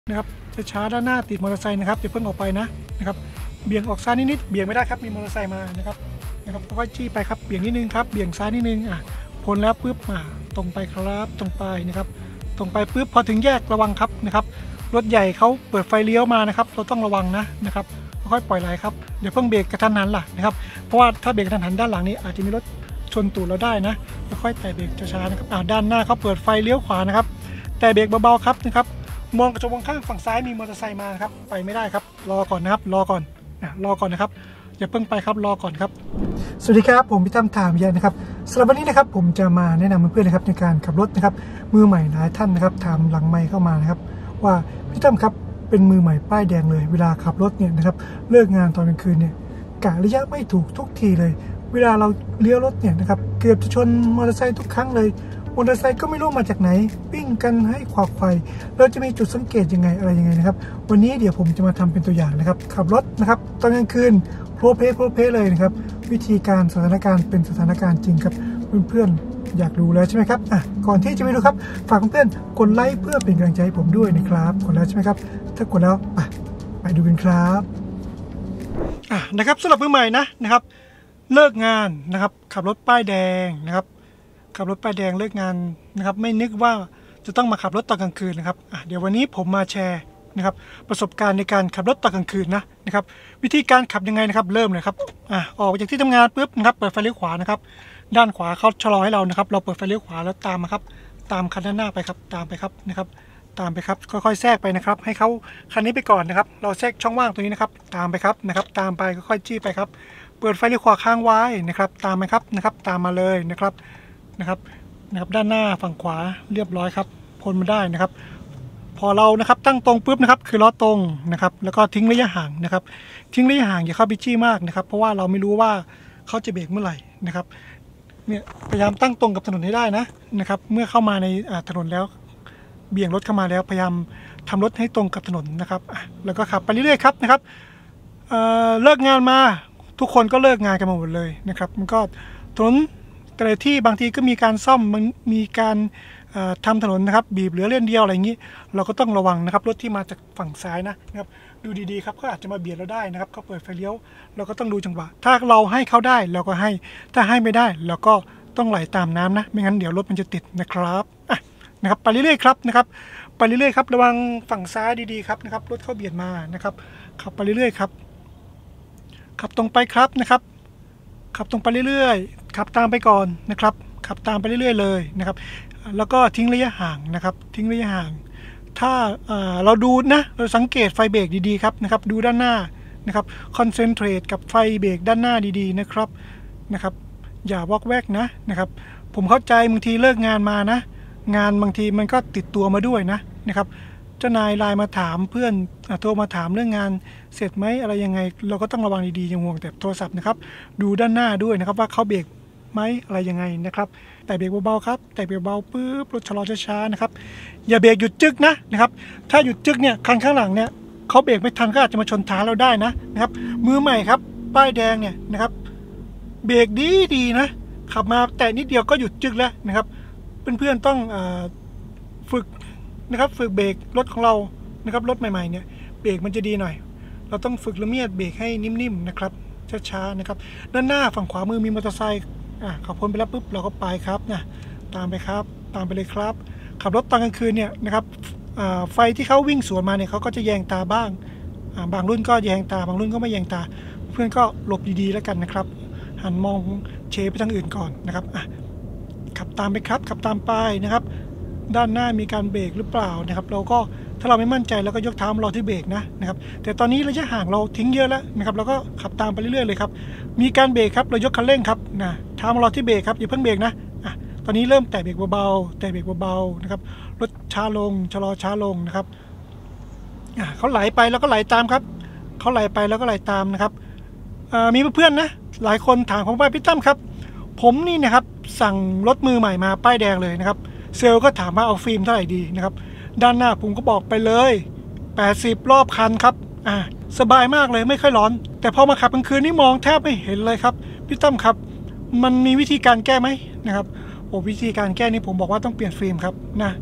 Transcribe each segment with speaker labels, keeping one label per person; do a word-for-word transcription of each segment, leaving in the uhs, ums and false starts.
Speaker 1: นะครับจะช้าด้านหน้าติดมอเตอร์ไซค์นะครับอย่าเพิ่งออกไปนะนะครับเบี่ยงออกซ้ายนิดๆเบี่ยงไม่ได้ครับมีมอเตอร์ไซค์มานะครับนะครับค่อยๆจี้ไปครับเบี่ยงนิดนึงครับเบี่ยงซ้ายนิดนึงอ่ะพ้นแล้วปุ๊บอ่ะตรงไปครับตรงไปนะครับตรงไปปุ๊บพอถึงแยกระวังครับนะครับรถใหญ่เขาเปิดไฟเลี้ยวมานะครับเราต้องระวังนะนะครับค่อยๆปล่อยไหลครับเดี๋ยวเพิ่งเบรกกระทันหันล่ะนะครับเพราะว่าถ้าเบรกกระทันหันด้านหลังนี้อาจจะมีรถชนตูดเราได้นะค่อยๆแตะเบรกช้าๆนะครับอ่าด้านหน้าเขาเปิดไฟเลี้ยวขวานะครับแต่เบรกเบาๆครับนะครับมองกระจกมองข้างฝั่งซ้ายมีมอเตอร์ไซค์มาครับไปไม่ได้ครับรอก่อนนะครับรอก่อนนะรอก่อนนะครับอย่าเพิ่งไปครับรอก่อนครับสวัสดีครับผมพี่ตั้มถามยันนะครับสำหรับวันนี้นะครับผมจะมาแนะนำเพื่อนๆนะครับในการขับรถนะครับมือใหม่หลายท่านนะครับถามหลังไมค์เข้ามานะครับว่าพี่ตั้มครับเป็นมือใหม่ป้ายแดงเลยเวลาขับรถเนี่ยนะครับเลิกงานตอนกลางคืนเนี่ยกะระยะไม่ถูกทุกทีเลยเวลาเราเลี้ยวรถเนี่ยนะครับเกือบจะชนมอเตอร์ไซค์ทุกครั้งเลยมอเตอร์ไซค์ก็ไม่รู้มาจากไหนวิ่งกันให้ขวักไขว่เราจะมีจุดสังเกตยังไงอะไรยังไงนะครับวันนี้เดี๋ยวผมจะมาทำเป็นตัวอย่างนะครับขับรถนะครับตอนกลางคืนโพลเพลโพลเพลเลยนะครับวิธีการสถานการณ์เป็นสถานการณ์จริงครับเพื่อนๆอยากดูแล้วใช่ไหมครับอ่ะก่อนที่จะไปดูครับฝากเพื่อนๆกดไลค์เพื่อเป็นกำลังใจให้ผมด้วยนะครับกดแล้วใช่ไหมครับถ้ากดแล้วอ่ะไปดูกันครับอ่ะนะครับสำหรับมือใหม่นะนะครับเลิกงานนะครับขับรถป้ายแดงนะครับขับรถป้ายแดงเลิกงานนะครับไม่นึกว่าจะต้องมาขับรถตอนกลางคืนนะครับอ่ะเดี๋ยววันนี้ผมมาแชร์นะครับประสบการณ์ในการขับรถตอนกลางคืนนะนะครับวิธีการขับยังไงนะครับเริ่มเลยครับอ่ะออกจากที่ทำงานปุ๊บนะครับเปิดไฟเลี้ยวขวานะครับด้านขวาเขาชะลอให้เรานะครับเราเปิดไฟเลี้ยวขวาแล้วตามมาครับตามคันด้านหน้าไปครับตามไปครับนะครับตามไปครับค่อยๆแทรกไปนะครับให้เขาคันนี้ไปก่อนนะครับเราแทรกช่องว่างตรงนี้นะครับตามไปครับนะครับตามไปค่อยๆจี้ไปครับเปิดไฟเลี้ยวขวาค้างไว้นะครับตามไปครับนะครับตามมาเลยนะครับนะครับนะครับด้านหน้าฝั่งขวาเรียบร้อยครับพ้นมาได้นะครับพอเรานะครับตั้งตรงปุ๊บนะครับคือล้อตรงนะครับแล้วก็ทิ้งระยะห่างนะครับทิ้งระยะห่างอย่าเข้าไปจี้มากนะครับเพราะว่าเราไม่รู้ว่าเขาจะเบรกเมื่อไหร่นะครับเนี่ยพยายามตั้งตรงกับถนนให้ได้นะนะครับเมื่อเข้ามาในถนนแล้วเบี่ยงรถเข้ามาแล้วพยายามทำรถให้ตรงกับถนนนะครับแล้วก็ขับไปเรื่อยๆครับนะครับเอ่อเลิกงานมาทุกคนก็เลิกงานกันหมดเลยนะครับมันก็ถนนแต่ละที่บางทีก็มีการซ่อมมันมีการทำถนนนะครับบีบเหลือเลนเดียวอะไรอย่างนี้เราก็ต้องระวังนะครับรถที่มาจากฝั่งซ้ายนะนะครับดูดีๆครับเขาอาจจะมาเบียดเราได้นะครับเขาเปิดไฟเลี้ยวเราก็ต้องดูจังหวะถ้าเราให้เขาได้เราก็ให้ถ้าให้ไม่ได้เราก็ต้องไหลตามน้ำนะไม่งั้นเดี๋ยวรถมันจะติดนะครับอ่ะนะครับไปเรื่อยๆครับนะครับไปเรื่อยๆครับระวังฝั่งซ้ายดีๆครับนะครับรถเขาเบียดมานะครับขับไปเรื่อยๆครับขับตรงไปครับนะครับขับตรงไปเรื่อยๆขับตามไปก่อนนะครับขับตามไปเรื่อยๆเลยนะครับแล้วก็ทิ้งระยะห่างนะครับทิ้งระยะห่างถ้าเราดูนะเราสังเกตไฟเบรกดีๆครับนะครับดูด้านหน้านะครับคอนเซนเทรตกับไฟเบรกด้านหน้าดีๆนะครับนะครับอย่าวอกแวกนะนะครับผมเข้าใจบางทีเลิกงานมานะงานบางทีมันก็ติดตัวมาด้วยนะนะครับเจ้านายไลน์มาถามเพื่อนโทรมาถามเรื่องงานเสร็จไหมอะไรยังไงเราก็ต้องระวังดีๆอย่าห่วงแต่โทรศัพท์นะครับดูด้านหน้าด้วยนะครับว่าเขาเบรกไหมอะไรยังไงนะครับแต่เบรกเบาๆครับแต่เบรกเบาปุ๊บรถชะลอช้าๆนะครับอย่าเบรกหยุดจึ๊กนะนะครับถ้าหยุดจึ๊กเนี่ยคันข้างหลังเนี่ยเขาเบรกไม่ทันก็อาจจะมาชนท้ายเราได้นะนะครับมือใหม่ครับป้ายแดงเนี่ยนะครับเบรกดีดีนะขับมาแต่นิดเดียวก็หยุดจึ๊กแล้วนะครับเพื่อนๆต้องฝึกนะครับฝึกเบรกรถของเรานะครับรถใหม่ๆเนี่ยเบรกมันจะดีหน่อยเราต้องฝึกละเมียดเบรกให้นิ่มๆนะครับช้าๆนะครับด้านหน้าฝั่งขวามือมีมอเตอร์ไซค์อ่ะขับพ้นไปแล้วปุ๊บเราก็ไปครับนะตามไปครับตามไปเลยครับขับรถตอนกลางคืนเนี่ยนะครับไฟที่เขาวิ่งสวนมาเนี่ยเขาก็จะแยงตาบ้างบางรุ่นก็แยงตาบางรุ่นก็ไม่แยงตาเพื่อนก็หลบดีๆแล้วกันนะครับหันมองเชไปทางอื่นก่อนนะครับอ่ะขับตามไปครับขับตามไปนะครับด้านหน้ามีการเบรกหรือเปล่านะครับเราก็ถ้าเราไม่มั่นใจเราก็ยกเท้ามารอที่เบรกนะนะครับแต่ตอนนี้ระยะห่างเราทิ้งเยอะแล้วนะครับเราก็ขับตามไปเรื่อยๆเลยครับมีการเบรกครับเรายกคันเร่งครับนะเท้ามารอที่เบรกครับอย่าเพิ่งเบรกนะอ่ะตอนนี้เริ่มแตะเบรกเบาๆแตะเบรกเบาๆนะครับรถช้าลงชะลอช้าลงนะครับอ่ะเขาไหลไปแล้วก็ไหลตามครับเขาไหลไปแล้วก็ไหลตามนะครับมีเพื่อนๆนะหลายคนถามผมว่าพี่ตั้มครับผมนี่นะครับสั่งรถมือใหม่มาป้ายแดงเลยนะครับเซลล์ก็ถามว่าเอาฟิล์มเท่าไหร่ดีนะครับด้านหน้าผมก็บอกไปเลยแปดสิบรอบคันครับอ่าสบายมากเลยไม่ค่อยร้อนแต่พอมาขับกลางคืนนี่มองแทบไม่เห็นเลยครับพี่ตั้มครับมันมีวิธีการแก้ไหมนะครับโอ้วิธีการแก้นี่ผมบอกว่าต้องเปลี่ยนฟิล์มครับนะ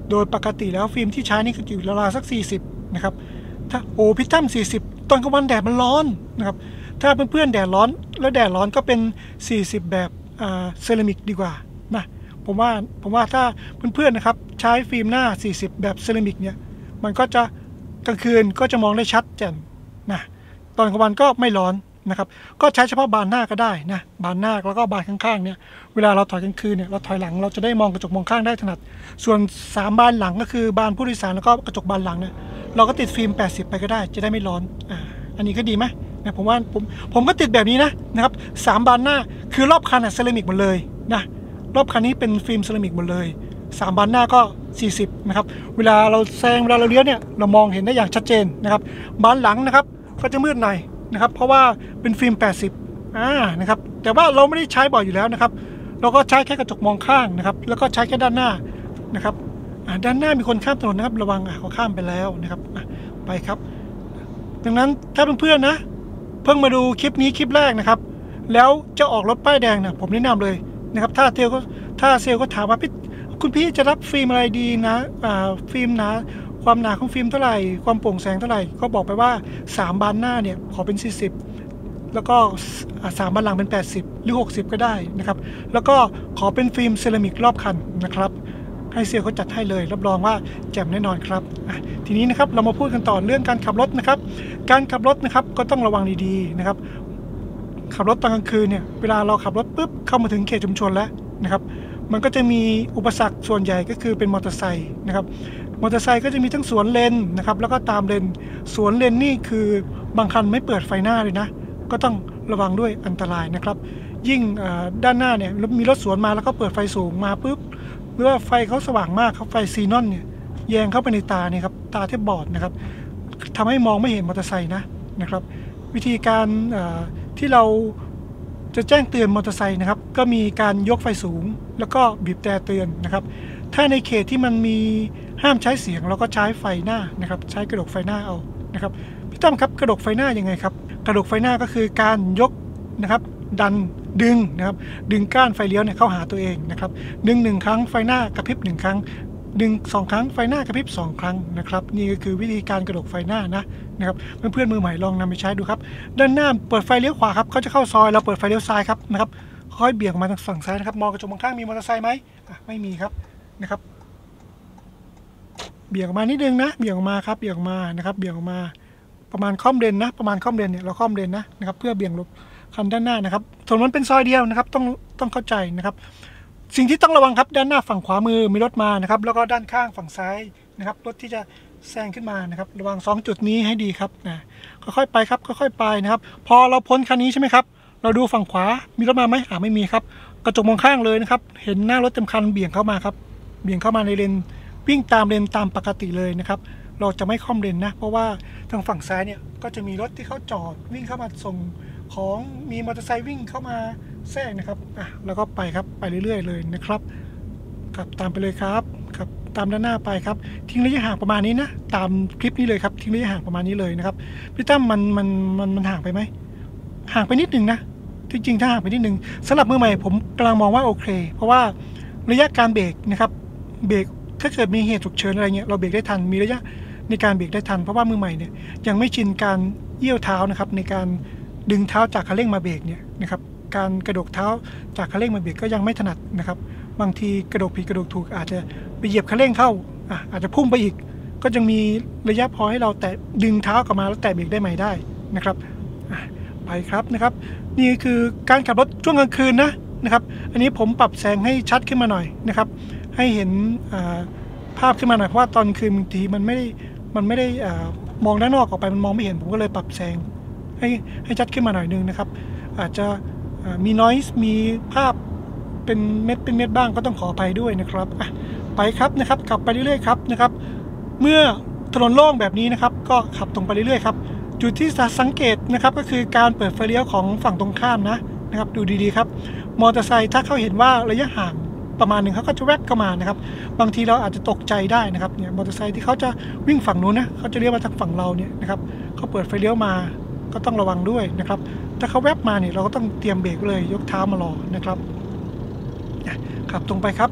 Speaker 1: โดยปกติแล้วฟิล์มที่ใช้นี่ก็อยู่ราวๆสักสี่สิบนะครับถ้าโอ้พี่ตั้มสี่สิบตอนกลางวันแดดมันร้อนนะครับถ้าเพื่อนๆแดดร้อนแล้วแดดร้อนก็เป็นสี่สิบแบบอ่าเซรามิกดีกว่านะผมว่าผมว่าถ้าเพื่อนๆนะครับใช้ฟิล์มหน้าสี่สิบแบบเซรามิกเนี่ยมันก็จะกลางคืนก็จะมองได้ชัดแจ่มนะตอนกลางวันก็ไม่ร้อนนะครับก็ใช้เฉพาะบานหน้าก็ได้นะบานหน้าแล้วก็บานข้างๆเนี่ยเวลาเราถอยกลางคืนเนี่ยเราถอยหลังเราจะได้มองกระจกมองข้างได้ถนัดส่วนสามบานหลังก็คือบานผู้โดยสารแล้วก็กระจกบานหลังเนี่ยเราก็ติดฟิล์มแปดสิบไปก็ได้จะได้ไม่ร้อนอ่าอันนี้ก็ดีไหมนะผมว่าผมผมก็ติดแบบนี้นะนะครับสามบานหน้าคือรอบคันอะเซรามิกหมดเลยนะรอบคันนี้เป็นฟิล์มเซรามิกหมดเลยสามบานหน้าก็สี่สิบนะครับเวลาเราแซงเวลาเราเลี้ยวเนี่ยเรามองเห็นได้อย่างชัดเจนนะครับบานหลังนะครับก็จะมืดหน่อยนะครับเพราะว่าเป็นฟิล์มแปดสิบอ่านะครับแต่ว่าเราไม่ได้ใช้บ่อยอยู่แล้วนะครับเราก็ใช้แค่กระจกมองข้างนะครับแล้วก็ใช้แค่ด้านหน้านะครับด้านหน้ามีคนข้ามถนนนะครับระวังอ่ะเขาข้ามไปแล้วนะครับไปครับดังนั้นถ้าเพื่อนๆนะเพิ่งมาดูคลิปนี้คลิปแรกนะครับแล้วจะออกรถป้ายแดงนะผมแนะนำเลยนะครับถ้าเซลก็ถ้าเซลก็ถามว่าพี่คุณพี่จะรับฟิล์มอะไรดีนะอ่าฟิล์มหนาความหนาของฟิล์มเท่าไหร่ความโปร่งแสงเท่าไหร่ก็บอกไปว่าสามบานหน้าเนี่ยขอเป็นสี่สิบแล้วก็สามบานหลังเป็นแปดสิบหรือหกสิบก็ได้นะครับแล้วก็ขอเป็นฟิล์มเซรามิกรอบคันนะครับให้เซลเขาจัดให้เลยรับรองว่าแจ่มแน่นอนครับทีนี้นะครับเรามาพูดกันต่อเรื่องการขับรถนะครับการขับรถนะครับก็ต้องระวังดีๆนะครับขับรถตอนกลางคืนเนี่ยเวลาเราขับรถปุ๊บเข้ามาถึงเขตชุมชนแล้วนะครับมันก็จะมีอุปสรรคส่วนใหญ่ก็คือเป็นมอเตอร์ไซค์นะครับมอเตอร์ไซค์ก็จะมีทั้งสวนเลนนะครับแล้วก็ตามเลนสวนเลนนี่คือบางคันไม่เปิดไฟหน้าเลยนะก็ต้องระวังด้วยอันตรายนะครับยิ่งด้านหน้าเนี่ยมีรถสวนมาแล้วก็เปิดไฟสูงมาปุ๊บหรือว่าไฟเขาสว่างมากครับไฟซีนอนเนี่ยแยงเข้าไปในตาเนี่ยครับตาแทบบอดนะครับทำให้มองไม่เห็นมอเตอร์ไซค์นะนะครับวิธีการที่เราจะแจ้งเตือนมอเตอร์ไซค์นะครับก็มีการยกไฟสูงแล้วก็บีบแตรเตือนนะครับถ้าในเขตที่มันมีห้ามใช้เสียงเราก็ใช้ไฟหน้านะครับใช้กระดกไฟหน้าเอานะครับพี่ตั้มครับกระดกไฟหน้ายังไงครับกระดกไฟหน้าก็คือการยกนะครับดันดึงนะครับดึงก้านไฟเลี้ยวเนี่ยเข้าหาตัวเองนะครับดึงหนึ่งครั้งไฟหน้ากระพริบหนึ่งครั้งดึงสองครั้งไฟหน้ากระพริบสองครั้งนะครับนี่ก็คือวิธีการกระดกไฟหน้านะนะครับเพื่อนๆมือใหม่ลองนำไปใช้ดูครับด้านหน้าเปิดไฟเลี้ยวขวาครับเขาจะเข้าซอยเราเปิดไฟเลี้ยวซ้ายครับนะครับค่อยเบี่ยงมาทางฝั่งซ้ายนะครับมองกระจกมองข้างมีมอเตอร์ไซค์ไหมไม่มีครับนะครับเบี่ยงมานิดนึงนะเบี่ยงมาครับเบี่ยงมานะครับเบี่ยงมาประมาณค่อมเลนนะประมาณค่อมเลนเนี่ยเราค่อมเลนนะนะครับเพื่อเบี่ยงหลบคันด้านหน้านะครับถนนเป็นซอยเดียวนะครับต้องต้องเข้าใจนะครับสิ่งที่ต้องระวังครับด้านหน้าฝั่งขวามือมีรถมานะครับแล้วก็ด้านข้างฝั่งซ้ายนะครับรถที่จะแซงขึ้นมานะครับระวังสองจุดนี้ให้ดีครับนะค่อยๆไปครับค่อยๆไปนะครับพอเราพ้นคันนี้ใช่ไหมครับเราดูฝั่งขวามีรถมาไหมอ่าไม่มีครับกระจกมองข้างเลยนะครับเห็นหน้ารถเต็มคันเบี่ยงเข้ามาครับเบี่ยงเข้ามาในเลนวิ่งตามเลนตามปกติเลยนะครับเราจะไม่ค่อมเลนนะเพราะว่าทางฝั่งซ้ายเนี่ยก็จะมีรถที่เขาจอดวิ่งเข้ามาส่งของมีมอเตอร์ไซค์วิ่งเข้ามาแทรกนะครับอ่ะแล้วก็ไปครับไปเรื่อยๆเลยนะครับครับตามไปเลยครับครับตามด้านหน้าไปครับทิ้งระยะห่างประมาณนี้นะตามคลิปนี้เลยครับทิ้งระยะห่างประมาณนี้เลยนะครับพี่ตั้มมันมันมันมันห่างไปไหมห่างไปนิดนึงนะจริงๆถ้าห่างไปนิดนึงสำหรับมือใหม่ผมกำลังมองว่าโอเคเพราะว่าระยะการเบรกนะครับเบรกถ้าเกิดมีเหตุฉุกเฉินอะไรเงี้ยเราเบรกได้ทันมีระยะในการเบรกได้ทันเพราะว่ามือใหม่เนี่ยยังไม่ชินการเอี้ยวเท้านะครับในการดึงเท้าจากคันเร่งมาเบรกเนี่ยนะครับการกระดกเท้าจากคันเร่งมาเบรกก็ยังไม่ถนัดนะครับบางทีกระดกผิดกระดกถูกอาจจะไปเหยียบคันเร่งเข้าอ่ะอาจจะพุ่งไปอีกก็ยังมีระยะพอให้เราแต่ดึงเท้ากลับมาแล้วแตะเบรกได้ใหม่ได้นะครับไปครับนะครับนี่คือการขับรถช่วงกลางคืนนะนะครับอันนี้ผมปรับแสงให้ชัดขึ้นมาหน่อยนะครับให้เห็นภาพขึ้นมาหน่อยเพราะว่าตอนคืนบางทีมันไม่ได้มันไม่ได้มองด้านนอกออกไปมันมองไม่เห็นผมก็เลยปรับแสงให้ให้ชัดขึ้นมาหน่อยนึงนะครับอาจจะมีนอยส์มีภาพเป็นเม็ดเป็นเม็ดบ้างก็ต้องขออภัยด้วยนะครับไปครับนะครับขับไปเรื่อยๆครับนะครับเมื่อถนนโล่งแบบนี้นะครับก็ขับตรงไปเรื่อยๆครับจุดที่สังเกตนะครับก็คือการเปิดไฟเลี้ยวของฝั่งตรงข้ามนะนะครับดูดีๆครับมอเตอร์ไซค์ถ้าเขาเห็นว่าระยะห่างประมาณหนึ่งเขาก็จะแวบเข้ามานะครับบางทีเราอาจจะตกใจได้นะครับเนี่ยมอเตอร์ไซค์ที่เขาจะวิ่งฝั่งนู้นนะเขาจะเลี้ยวมาทางฝั่งเราเนี่ยนะครับเขาเปิดไฟเลี้ยวมาก็ต้องระวังด้วยนะครับถ้าเขาแวบมาเนี่ยเราก็ต้องเตรียมเบรกเลยยกเท้ามารอนะครับขับตรงไปครับ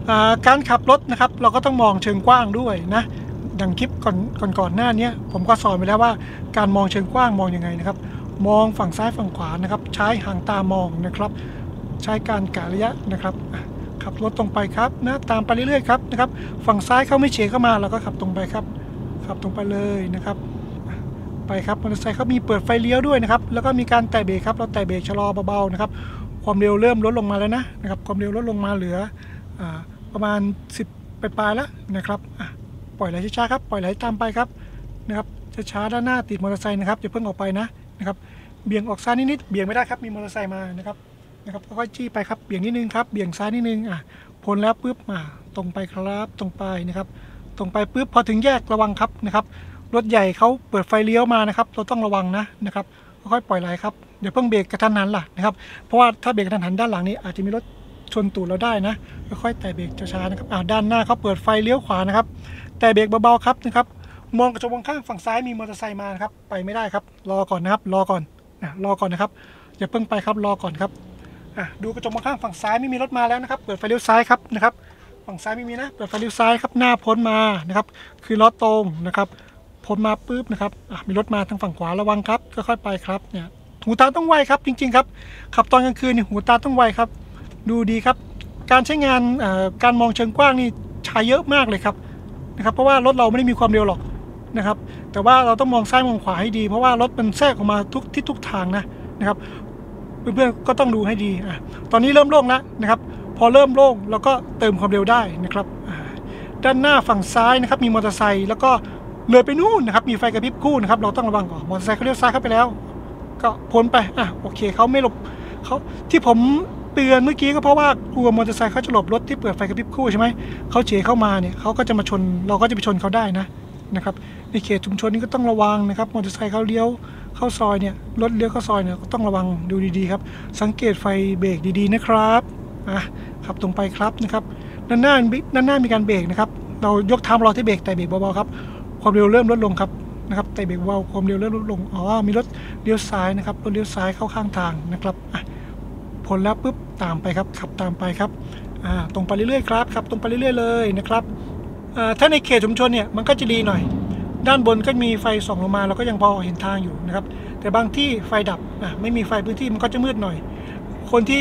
Speaker 1: การขับรถนะครับเราก็ต้องมองเชิงกว้างด้วยนะดังคลิปก่อนก่อนก่อนหน้านี้ผมก็สอนไปแล้วว่าการมองเชิงกว้างมองยังไงนะครับมองฝั่งซ้ายฝั่งขวานะครับใช้หางตามองนะครับใช้การกะระยะนะครับขับรถตรงไปครับนะตามไปเรื่อยๆครับนะครับฝั่งซ้ายเขาไม่เฉียงเข้ามาเราก็ขับตรงไปครับขับตรงไปเลยนะครับไปครับมอเตอร์ไซค์เขามีเปิดไฟเลี้ยวด้วยนะครับแล้วก็มีการแตะเบรกครับเราแตะเบรกชะลอเบาๆนะครับความเร็วเริ่มลดลงมาแล้วนะนะครับความเร็วลดลงมาเหลือประมาณสิบปลายๆแล้วนะครับปล่อยไหลช้าๆครับปล่อยไหลตามไปครับนะครับช้าๆด้านหน้าติดมอเตอร์ไซค์นะครับอย่าเพิ่งออกไปนะนะครับเบี่ยงออกซ้ายนิดๆเบี่ยงไม่ได้ครับมีมอเตอร์ไซค์มานะครับนะครับค่อยๆจี้ไปครับเบี่ยงนิดนึงครับเบี่ยงซ้ายนิดนึงอ่ะพ้นแล้วปุ๊บมาตรงไปครับตรงไปนะครับตรงไปปุ๊บพอถึงแยกระวังครับนะครับรถใหญ่เขาเปิดไฟเลี้ยวมานะครับเราต้องระวังนะนะครับค่อยๆปล่อยไหลครับเดี๋ยวเพิ่งเบรกกระทันหันล่ะนะครับเพราะว่าถ้าเบรกกระทันหันด้านหลังนี้อาจจะมีรถชนตูดเราได้นะค่อยๆแตะเบรกช้าๆนะครับอ่าด้านหน้าเขาเปิดไฟเลี้ยวขวานะครับแต่เบรกเบาๆครับนะครับมองกระจกมองข้างฝั่งซ้ายมีมอเตอร์ไซค์มาครับไปไม่ได้ครับรอก่อนนะครับรอก่อนนะรอก่อนนะครับอย่าเพิ่งไปครับรอก่อนครับอ่ะดูกระจกมองข้างฝั่งซ้ายไม่มีรถมาแล้วนะครับเปิดไฟเลี้ยวซ้ายครับนะครับฝั่งซ้ายไม่มีนะเปิดไฟเลี้ยวซ้ายครับหน้าพ้นมานะครับคือล้อตรงนะครับพ้นมาปุ๊บนะครับอ่ะมีรถมาทางฝั่งขวาระวังครับค่อยๆไปครับเนี่ยหูตาต้องไวครับจริงๆครับขับตอนกลางคืนนี่หูตาต้องไวครับดูดีครับการใช้งานการมองเชิงกว้างนี่ใช้เยอะมากเลยครับนะครับเพราะว่ารถเราไม่ได้มีความเร็วหรอกนะครับแต่ว่าเราต้องมองซ้ายมองขวาให้ดีเพราะว่ารถมันแทรกออกมาทุกทิศทุกทางนะนะครับเพื่อนๆก็ต้องดูให้ดีอ่ะตอนนี้เริ่มโล่งแล้วนะครับพอเริ่มโล่งเราก็เติมความเร็วได้นะครับด้านหน้าฝั่งซ้ายนะครับมีมอเตอร์ไซค์แล้วก็เลยไปนู่นนะครับมีไฟกระพริบคู่นะครับเราต้องระวังก่อนมอเตอร์ไซค์เขาเลี้ยวซ้ายเข้าไปแล้วก็พ้นไปอ่ะโอเคเขาไม่หลบเขาที่ผมเตือนเมื่อกี้ก็เพราะว่ากลัวมอเตอร์ไซค์เขาจะหลบรถที่เปิดไฟกระพริบคู่ใช่ไหมเขาเฉยเข้ามาเนี่ยเขาก็จะมาชนเราก็จะไปชนเขาได้นะนะครับในเขตชุมชนนี้ก็ต้องระวังนะครับมอเตอร์ไซค์เขาเลี้ยวเข้าซอยเนี่ยรถเลี้ยวเข้าซอยเนี่ยก็ต้องระวังดูดีๆครับสังเกตไฟเบรกดีๆนะครับอ่ะขับตรงไปครับนะครับด้านหน้าด้านหน้ามีการเบรกนะครับเรายกเท้ารอที่เบรกแต่เบรกเบาๆครับความเร็วเริ่มลดลงครับนะครับแต่เบรกเบาความเร็วเริ่มลดลงอ๋อมีรถเลี้ยวซ้ายนะครับรถเลี้ยวซ้ายเข้าข้างทางนะครับอ่ะพ้นแล้วปุ๊บตามไปครับขับตามไปครับอ่าตรงไปเรื่อยๆครับขับตรงไปเรื่อยๆเลยนะครับถ้าในเขตชุมชนเนี่ยมันก็จะดีหน่อยด้านบนก็มีไฟส่องลงมาเราก็ยังพอเห็นทางอยู่นะครับแต่บางที่ไฟดับอ่ะไม่มีไฟพื้นที่มันก็จะมืดหน่อยคนที่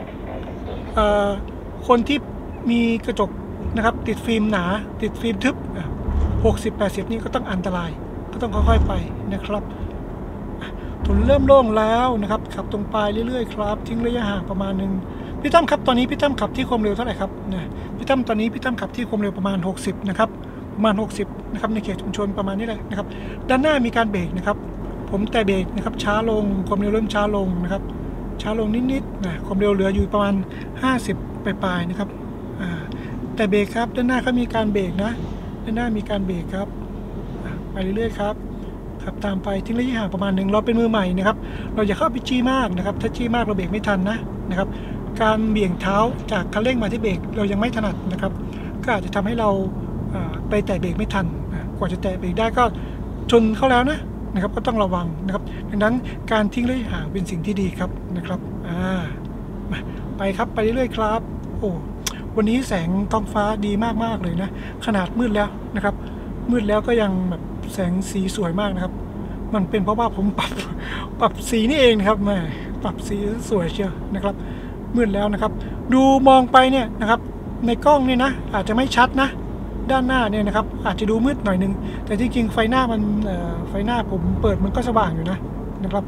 Speaker 1: คนที่มีกระจกนะครับติดฟิล์มหนาติดฟิล์มทึบหกสิบ แปดสิบนี่ก็ต้องอันตรายก็ต้องค่อยๆไปนะครับถนนเริ่มโล่งแล้วนะครับขับตรงไปเรื่อยๆครับทิ้งระยะห่างประมาณนึงพี่ตั้มครับตอนนี้พี่ตั้มขับที่ความเร็วเท่าไหร่ครับนะพี่ตั้มตอนนี้พี่ตั้มขับที่ความเร็วประมาณหกสิบนะครับประมาณหกสิบนะครับในเขตชุมชนประมาณนี้แหละนะครับด้านหน้ามีการเบรกนะครับผมแต่เบรกนะครับช้าลงความเร็วเริ่มช้าลงนะครับช้าลงนิดๆนะความเร็วเหลืออยู่ประมาณห้าสิบปลายๆนะครับอ่าแต่เบรกครับด้านหน้าเขามีการเบรกนะด้านหน้ามีการเบรกครับไปเรื่อยๆครับขับตามไปทิ้งระยะห่างประมาณหนึ่งเราเป็นมือใหม่นะครับเราอย่าเข้าไปจี้มากนะครับถ้าจี้มากเราเบรกไม่ทันนะนะครับการเบี่ยงเท้าจากคันเร่งมาที่เบรกเรายังไม่ถนัดนะครับก็อาจจะทำให้เราไปแตะเบรกไม่ทันกว่าจะแตะเบรกได้ก็ชนเข้าแล้วนะนะครับก็ต้องระวังนะครับดังนั้นการทิ้งระยะห่างเป็นสิ่งที่ดีครับนะครับอ่าไปครับไปเรื่อยๆครับโอ้วันนี้แสงท้องฟ้าดีมากๆเลยนะขนาดมืดแล้วนะครับมืดแล้วก็ยังแบบแสงสีสวยมากนะครับมันเป็นเพราะว่าผมปรับปรับสีนี่เองนะครับแม่ปรับสีสวยเชียวนะครับมืดแล้วนะครับดูมองไปเนี่ยนะครับในกล้องนี่นะอาจจะไม่ชัดนะด้านหน้าเนี่ยนะครับอาจจะดูมืดหน่อยนึงแต่ที่จริงไฟหน้ามันไฟหน้าผมเปิดมันก็สว่างอยู่นะนะครับ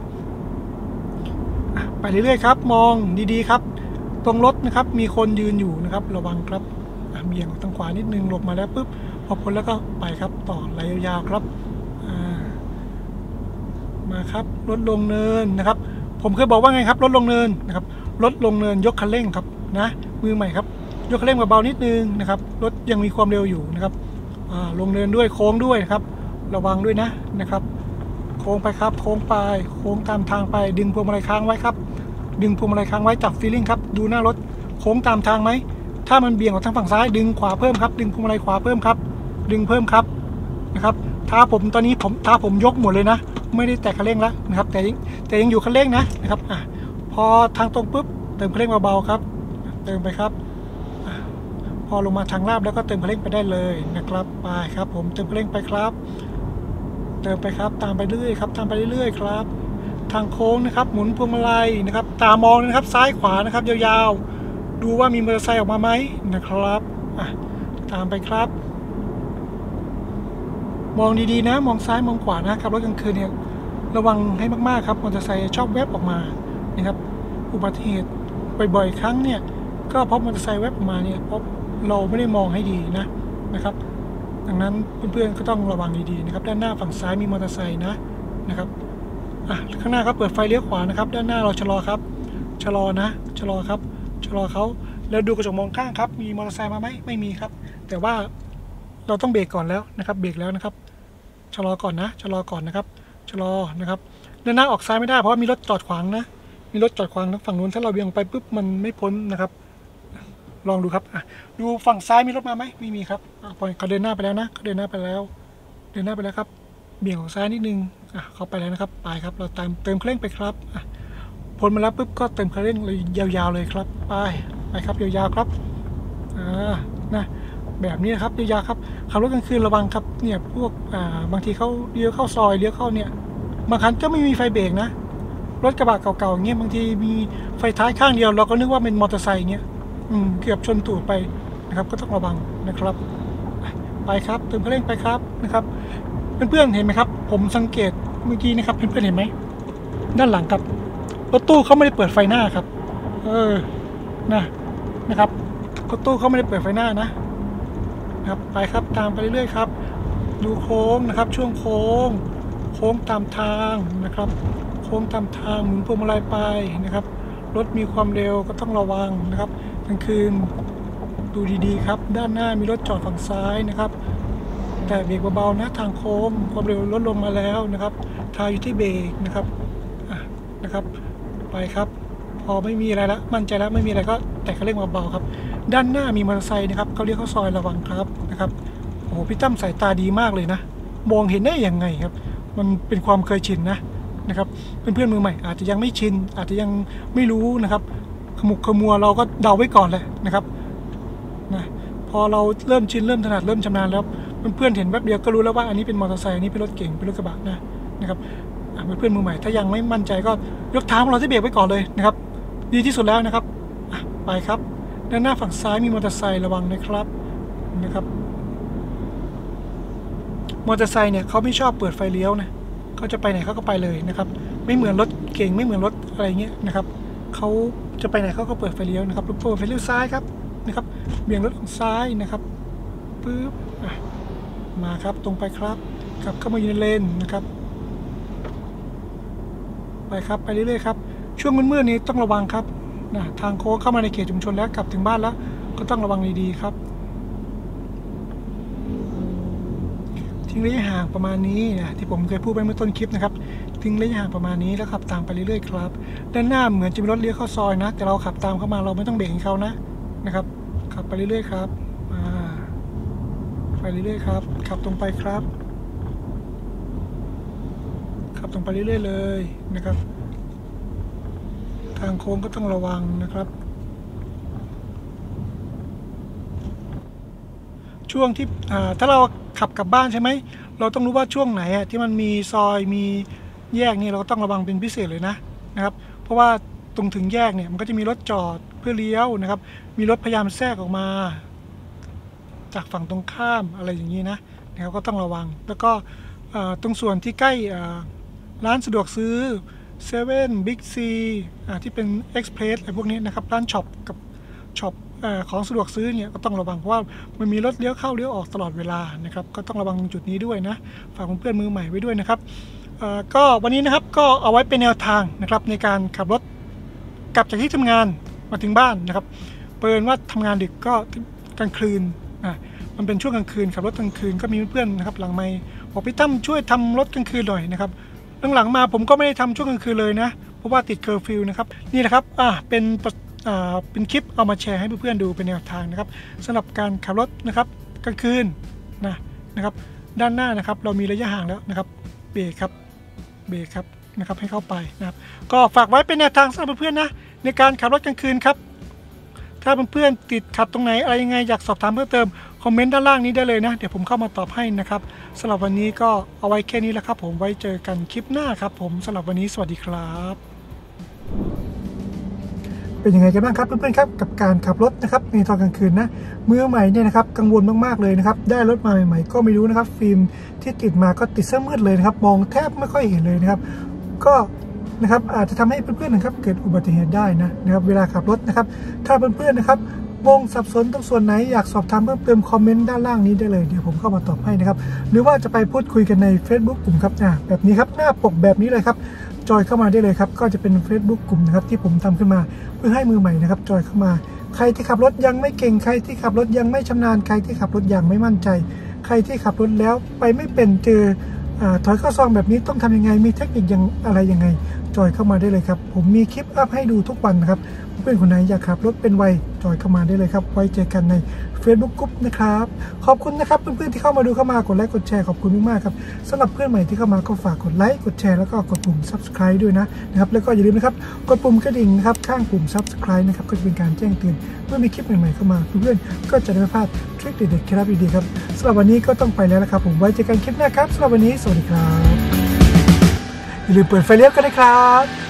Speaker 1: ไปเรื่อยๆครับมองดีๆครับตรงรถนะครับมีคนยืนอยู่นะครับระวังครับเบี่ยงออกทางขวานิดนึงหลบมาแล้วปุ๊บพอพ้นแล้วก็ไปครับต่อไหลยาวๆครับมาครับรถลงเนินนะครับผมเคยบอกว่าไงครับรถลงเนินนะครับรถลงเนินยกคันเร่งครับนะมือใหม่ครับยกคันเร่งเบาๆนิดนึงนะครับรถยังมีความเร็วอยู่นะครับลงเนินด้วยโค้งด้วยครับระวังด้วยนะนะครับโค้งไปครับโค้งไปโค้งตามทางไปดึงพวงมาลัยค้างไว้ครับดึงพวงมาลัยค้างไว้จับฟีลลิ่งครับดูหน้ารถโค้งตามทางไหมถ้ามันเบี่ยงออกทางฝั่งซ้ายดึงขวาเพิ่มครับดึงพวงมาลัยขวาเพิ่มครับดึงเพิ่มครับนะครับท้าผมตอนนี้ผมท้าผมยกหมดเลยนะไม่ได้แตะคันเร่งแล้วนะครับแต่แต่ยังอยู่คันเร่งนะนะครับอ่ะพอทางตรงปุ๊บเติมคันเร่งเบาๆครับเติมไปครับพออลงมาทางลาดแล้วก็เติมคันเร่งไปได้เลยนะครับไปครับผมเติมคันเร่งไปครับเติมไปครับตามไปเรื่อยครับตามไปเรื่อยๆครับทางโค้งนะครับหมุนพวงมาลัยนะครับตามองนะครับซ้ายขวานะครับยาวๆดูว่ามีมอเตอร์ไซค์ออกมาไหมนะครับอ่ะตามไปครับมองดีๆนะมองซ้ายมองขวานะครับรถกลางคืนเนี่ยระวังให้มากๆครับมอเตอร์ไซค์ชอบแวบออกมานะครับอุบัติเหตุบ่อยๆครั้งเนี่ยก็เพราะมอเตอร์ไซค์แวบออกมาเนี่ยเพราะเราไม่ได้มองให้ดีนะนะครับดังนั้นเพื่อนๆก็ต้องระวังดีๆนะครับด้านหน้าฝั่งซ้ายมีมอเตอร์ไซค์นะนะครับอ่ะข้างหน้าเขาเปิดไฟเลี้ยวขวานะครับด้านหน้าเราชะลอครับชะลอนะชะลอครับชะลอเขาแล้วดูกระจกมองข้างครับมีมอเตอร์ไซค์มาไหมไม่มีครับแต่ว่าเราต้องเบรกก่อนแล้วนะครับเบรกแล้วนะครับชะลอก่อนนะชะลอก่อนนะครับชะลอนะครับด้านหน้าออกซ้ายไม่ได้เพราะมีรถจอดขวางนะมีรถจอดขวางฝั่งนู้นถ้าเราเบี่ยงไปปุ๊บมันไม่พ้นนะครับลองดูครับอ่ะดูฝั่งซ้ายมีรถมาไหมไม่มีครับอ่ะปล่อยเขาเดินหน้าไปแล้วนะเขาเดินหน้าไปแล้วเดินหน้าไปแล้วครับเบี่ยงออกซ้ายนิดนึงอ่ะเขาไปแล้วนะครับไปครับเราตามเติมเครื่องไปครับอ่ะพ้นมาแล้วปุ๊บก็เติมเครื่องเลยยาวๆเลยครับไปไปครับยาวๆครับอ่านะแบบนี้นะครับยาวๆครับขับรถกลางคืนระวังครับเนี่ยพวกอ่าบางทีเขาเลี้ยวเข้าซอยเลี้ยวเข้าเนี่ยบางคันก็ไม่มีไฟเบรกนะรถกระบะเก่าๆเงี้ยบางทีมีไฟท้ายข้างเดียวเราก็นึกว่าเป็นมอเตอร์ไซค์เงี้ยอืมเกือบชนตูดไปนะครับก็ต้องระวังนะครับไปครับเติมเครื่องไปครับนะครับเพื่อนๆเห็นไหมครับผมสังเกตเมื่อกี้นะครับเพื่อนๆเห็นไหมด้านหลังครับรถตู้เขาไม่ได้เปิดไฟหน้าครับเออนะนะครับรถตู้เขาไม่ได้เปิดไฟหน้านะนะครับไปครับตามไปเรื่อยๆครับดูโค้งนะครับช่วงโค้งโค้งตามทางนะครับโค้งตามทางหมุนพวงมาลัยไปนะครับรถมีความเร็วก็ต้องระวังนะครับกลางคืนดูดีๆครับด้านหน้ามีรถจอดฝั่งซ้ายนะครับแต่เบรกเบาๆนะทางโค้งความเร็วลดลงมาแล้วนะครับทาอยู่ที่เบรกนะครับอ่ะนะครับไปครับพอไม่มีอะไรแล้วมั่นใจแล้วไม่มีอะไรก็แตะคันเร่งเบาๆครับด้านหน้ามีมอเตอร์ไซค์นะครับเขาเรียกเข้าซอยระวังครับนะครับโอ้โหพี่ตั้มสายตาดีมากเลยนะมองเห็นได้ยังไงครับมันเป็นความเคยชินนะนะครับเพื่อนๆมือใหม่อาจจะยังไม่ชินอาจจะยังไม่รู้นะครับขมุกขมัวเราก็เดาไว้ก่อนเลยนะครับนะพอเราเริ่มชินเริ่มถนัดเริ่มชำนาญแล้วเพื่อนๆเห็นแป๊บเดียวก็รู้แล้วว่าอันนี้เป็นมอเตอร์ไซค์อันนี้เป็นรถเก๋งเป็นรถกระบะนะนะครับเพื่อนๆมือใหม่ถ้ายังไม่มั่นใจก็ยกเท้าเราที่เบรกไว้ก่อนเลยนะครับดีที่สุดแล้วนะครับไปครับด้านหน้าฝั่งซ้ายมีมอเตอร์ไซค์ระวังนะครับนะครับมอเตอร์ไซค์เนี่ยเขาไม่ชอบเปิดไฟเลี้ยวนะเขาจะไปไหนเขาก็ไปเลยนะครับไม่เหมือนรถเก่งไม่เหมือนรถอะไรเงี้ยนะครับเขาจะไปไหนเขาก็เปิดไฟเลี้ยวนะครับเปิดไฟเลี้ยวซ้ายครับนะครับเบี่ยงรถซ้ายนะครับปึ๊บมาครับตรงไปครับขับเข้ามาอยู่ในเลนนะครับไปครับไปเรื่อยๆครับช่วงมืดๆนี้ต้องระวังครับนะทางโค้งเข้ามาในเขตชุมชนแล้วกลับถึงบ้านแล้วก็ต้องระวังดีๆครับทิ้งระยะห่างประมาณนี้นะที่ผมเคยพูดไปเมื่อต้นคลิปนะครับทิ้งระยะห่างประมาณนี้แล้วขับตามไปเรื่อยๆครับด้านหน้าเหมือนจะมีรถเลี้ยวเข้าซอยนะแต่เราขับตามเข้ามาเราไม่ต้องเบรกให้เขานะนะครับขับไปเรื่อยๆครับไปเรื่อยๆครับขับตรงไปครับขับตรงไปเรื่อยๆเลยนะครับทางโค้งก็ต้องระวังนะครับช่วงที่ถ้าเราขับกลับบ้านใช่ไหมเราต้องรู้ว่าช่วงไหนที่มันมีซอยมีแยกนี่เราก็ต้องระวังเป็นพิเศษเลยนะนะครับเพราะว่าตรงถึงแยกเนี่ยมันก็จะมีรถจอดเพื่อเลี้ยวนะครับมีรถพยายามแทรกออกมาจากฝั่งตรงข้ามอะไรอย่างนี้นะนะครับก็ต้องระวังแล้วก็ตรงส่วนที่ใกล้ร้านสะดวกซื้อเซเว่นบิ๊กซีที่เป็นเอ็กซ์เพรสอะไรพวกนี้นะครับร้านช็อปกับช็อปของสะดวกซื้อเนี่ยก็ต้องระวังเพราะว่ามันมีรถเลี้ยวเข้าเลี้ยวออกตลอดเวลานะครับก็ต้องระวังจุดนี้ด้วยนะฝากเพื่อนมือใหม่ไว้ด้วยนะครับก็วันนี้นะครับก็เอาไว้เป็นแนวทางนะครับในการขับรถกลับจากที่ทำงานมาถึงบ้านนะครับเปิดว่าทำงานดึกก็กลางคืนอ่ะมันเป็นช่วงกลางคืนขับรถกลางคืนก็มีเพื่อนนะครับหลังไม่บอกพี่ตั้มช่วยทำรถกลางคืนหน่อยนะครับหลังๆมาผมก็ไม่ได้ทำช่วงกลางคืนเลยนะเพราะว่าติดเคอร์ฟิวนะครับนี่แหละครับอ่ะเป็นอ่าเป็นคลิปเอามาแชร์ให้เพื่อนๆดูเป็นแนวทางนะครับสำหรับการขับรถนะครับกลางคืนนะนะครับด้านหน้านะครับเรามีระยะห่างแล้วนะครับเบรกครับเบรกครับนะครับให้เข้าไปนะครับก็ฝากไว้เป็นแนวทางสำหรับเพื่อนๆนะในการขับรถกลางคืนครับถ้าเพื่อนๆติดขัดตรงไหนอะไรยังไงอยากสอบถามเพิ่มเติมคอมเมนต์ด้านล่างนี้ได้เลยนะเดี๋ยวผมเข้ามาตอบให้นะครับสำหรับวันนี้ก็เอาไว้แค่นี้แล้วครับผมไว้เจอกันคลิปหน้าครับผมสำหรับวันนี้สวัสดีครับเป็นยังไงกันบ้างครับเพื่อนๆครับกับการขับรถนะครับในตอนกลางคืนนะมือใหม่เนี่ยนะครับกังวลมากๆเลยนะครับได้รถมาใหม่ๆก็ไม่รู้นะครับฟิล์มที่ติดมาก็ติดเสื้อมืดเลยนะครับมองแทบไม่ค่อยเห็นเลยนะครับก็นะครับอาจจะทำให้เพื่อนๆนะครับเกิดอุบัติเหตุได้นะนะครับเวลาขับรถนะครับถ้าเพื่อนๆนะครับงงสับสนตรงส่วนไหนอยากสอบถามเพิ่มเติมคอมเมนต์ด้านล่างนี้ได้เลยเดี๋ยวผมเข้ามาตอบให้นะครับหรือว่าจะไปพูดคุยกันใน Facebook กลุ่มครับอ่าแบบนี้ครับหน้าปกแบบนี้เลยครับจอยเข้ามาได้เลยครับก็จะเป็น Facebook กลุ่มนะครับที่ผมทำขึ้นมาเพื่อให้มือใหม่นะครับจอยเข้ามาใครที่ขับรถยังไม่เก่งใครที่ขับรถยังไม่ชำนาญใครที่ขับรถยังไม่มั่นใจใครที่ขับรถแล้วไปไม่เป็นเจอถอยเข้าซองแบบนี้ต้องทำยังไงมีเทคนิคยังอะไรยังไงจอยเข้ามาได้เลยครับผมมีคลิปอัพให้ดูทุกวันนะครับเพื่อนคนไหนอยากขับรถเป็นไวจอยเข้ามาได้เลยครับไว้เจอกันใน Facebook กลุ่มนะครับขอบคุณนะครับเพื่อนๆที่เข้ามาดูเข้ามากดไลค์กดแชร์ขอบคุณมากๆครับสำหรับเพื่อนใหม่ที่เข้ามาก็ฝากกดไลค์กดแชร์แล้วก็กดปุ่ม ซับสไครบ์ ด้วยนะนะครับแล้วก็อย่าลืมนะครับกดปุ่มกระดิ่งนะครับข้างปุ่ม ซับสไครบ์ นะครับก็จะเป็นการแจ้งเตือนเมื่อมีคลิปใหม่ๆเข้ามาเพื่อนๆก็จะได้ไม่พลาดทริคเด็ดๆเคล็ดลับดีๆครับสำหรับวันนี้ก็ต้องไปแล้วนะครับผมไว้เจอกันคลิปหน้าครับสำหรับวันนี้สวัสดีครับอย่าลืมเปิดไฟเลี้ยวกันนะครับ